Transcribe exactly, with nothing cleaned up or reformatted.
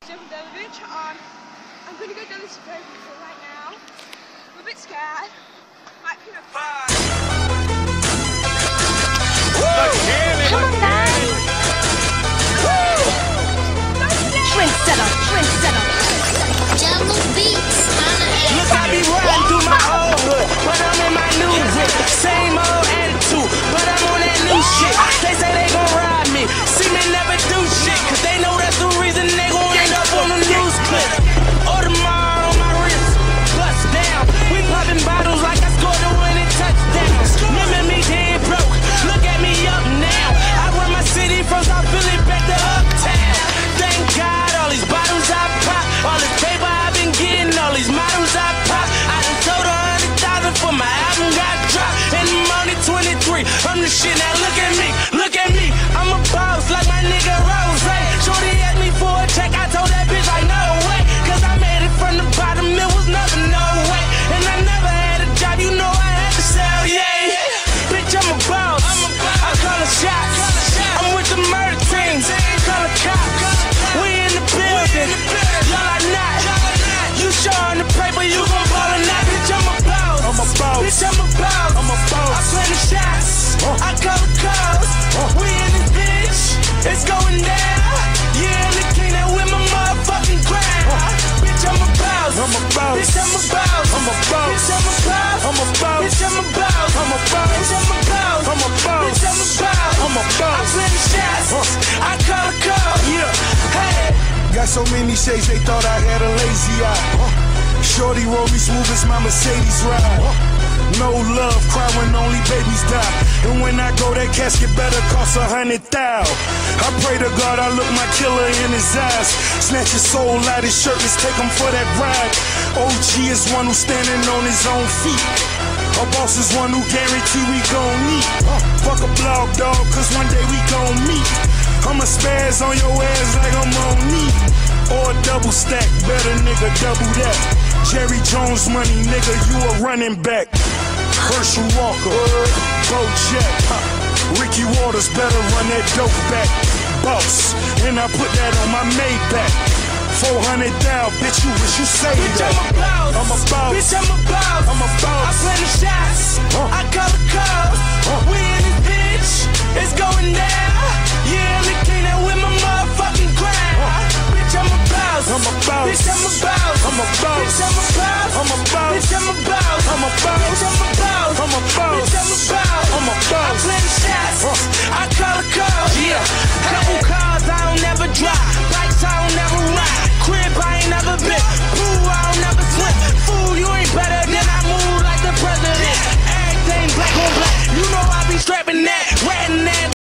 Davidovich on. I'm going to go down this road right now. I'm a bit scared. Might be a fire. Come on, guys! Trendsetter, trendsetter. Jungle Beats. Look, I be riding through my old hood, but I'm in my new whip. Same old attitude, but I'm on that new shit. They say they gon' ride me, see me never do shit, cause they know that's the reason they gon' end up on the news clip. Audemars on my wrist, bust down. We popping bottles like I scored the winning touchdown. Remember me dead broke, look at me up now. I run my city from South Philly back to Uptown. Thank God all these bottles I pop, all this paper I've been getting, all these models I pop. I done sold a hundred thousand for my album got dropped. And I'm only twenty-three, I'm the shit, now look at me, look at me. I'm a boss like my nigga Rose. Shorty asked me for a check, I told that bitch like no way, cause I made it from the bottom, it was nothing, no way. And I never had a job, you know I had to sell, yeah. Bitch, I'm a boss, I call the shots. I'm with the murder team, call the cops. We in the building, y'all are not. You showing the paper, you gon' ball or not. Bitch, I'm a boss, I'm a boss. Bitch, I'm a boss, I'm a boss. I play the shots, I call the calls. We in this bitch, it's going down. Yeah, the king that with my motherfucking crown. Bitch, I'm a boss, I'm a boss. Bitch, I'm a boss, I'm a boss. Bitch, I'm a boss, I'm a boss. Bitch, I'm a boss, I'm a boss. Bitch, I'm a boss, I'm a boss. Bitch, I'm a boss, I'm a boss. I play the shots, I call the calls. Yeah, hey. Got so many shades, they thought I had a lazy eye. Shorty roll me smooth as my Mercedes ride. No love, cry when only babies die. And when I go, that casket better cost a hundred thou. I pray to God I look my killer in his eyes. Snatch his soul out his shirt, let's take him for that ride. O G is one who's standing on his own feet. Our boss is one who guarantee we gon' meet. Fuck a blog dog, cause one day we gon' meet. I'ma spaz on your ass like I'm on me. Or a double stack, better nigga double that. Jerry Jones money, nigga, you a running back. Herschel Walker, Bo Jack, Ricky Waters, better run that dope back. Boss, and I put that on my Maybach. Four hundred down, bitch, you wish you say that. I'm a boss, Bitch, I'm a boss, I'm a boss. I play the shots, I call the calls. We in this bitch, it's going down. Yeah, the king that with my motherfucking crown. Bitch, I'm a boss, I'm a boss. Bitch, I'm a boss, I'm a boss. Bitch, I'm a boss, I'm a boss. Bitch, I'm a boss, I'm a boss. Bitch, I'm a boss, I'm a boss. Bitch, I'm a boss, I'm a boss. I play the shots, I call the calls. Yeah, couple cars I don't never drive, bikes I don't never ride, crib I ain't never been, pool I don't never swim. Fool, you ain't better than I move like the president. Everything black on black, you know I be strapping that, ratting that.